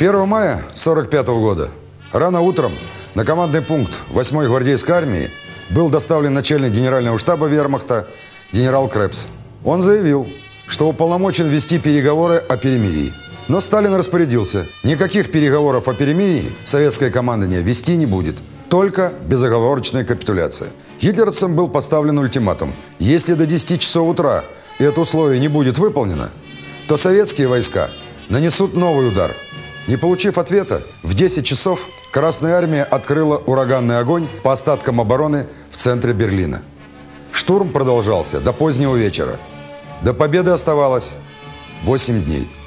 1 мая 1945 года рано утром на командный пункт 8-й гвардейской армии был доставлен начальник генерального штаба вермахта генерал Крепс. Он заявил, что уполномочен вести переговоры о перемирии. Но Сталин распорядился, никаких переговоров о перемирии советское командование вести не будет. Только безоговорочная капитуляция. Гитлеровцам был поставлен ультиматум. Если до 10 часов утра это условие не будет выполнено, то советские войска нанесут новый удар. Не получив ответа, в 10 часов Красная армия открыла ураганный огонь по остаткам обороны в центре Берлина. Штурм продолжался до позднего вечера. До победы оставалось 8 дней.